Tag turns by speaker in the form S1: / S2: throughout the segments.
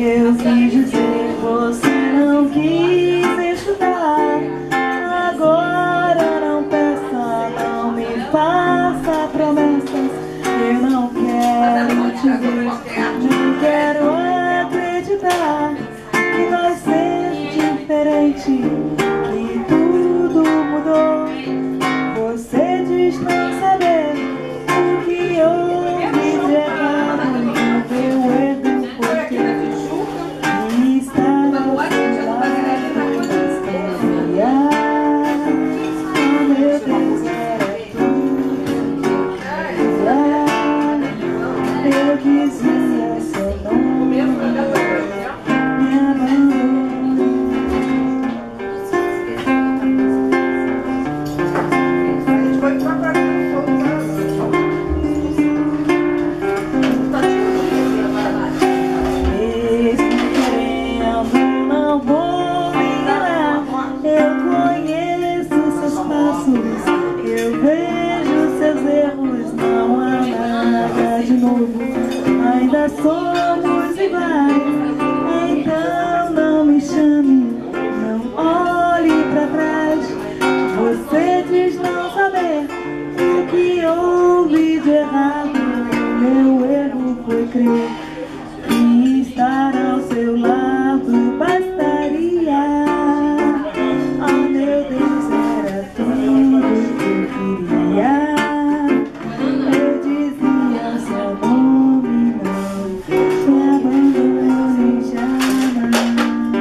S1: Eu quis dizer, você não quis escutar. Agora não peça, não me faça promessas. Eu não quero te ver, não quero acreditar que vai ser diferente, que tudo mudou. Você diz não saber o que houve de errado, e o meu erro foi ter e estar ao seu lado desconfiar. Oh meu Deus, era tudo que eu queria. Eu quisia seu nome, me abandonou. Eu vejo seus erros, não há nada de novo. Ainda somos iguais, então não me chame, não olhe pra trás. Você diz não saber o que houve de errado. Meu erro foi crer que estar ao seu lado bastaria. Oh meu Deus, era tudo que eu queria. Eu dizia seu nome, não me abandone jamais.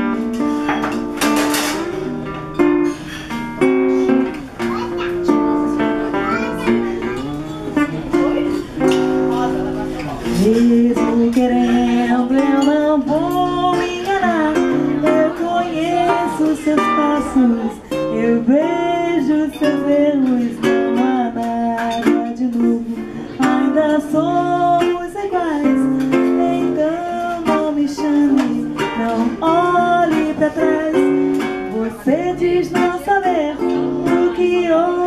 S1: Mesmo querendo, eu não vou me enganar. Eu conheço seus passos, eu vejo seus erros, não há nada de novo. Ainda somos iguais, então não me chame, não olhe pra trás. Você diz não saber o que houve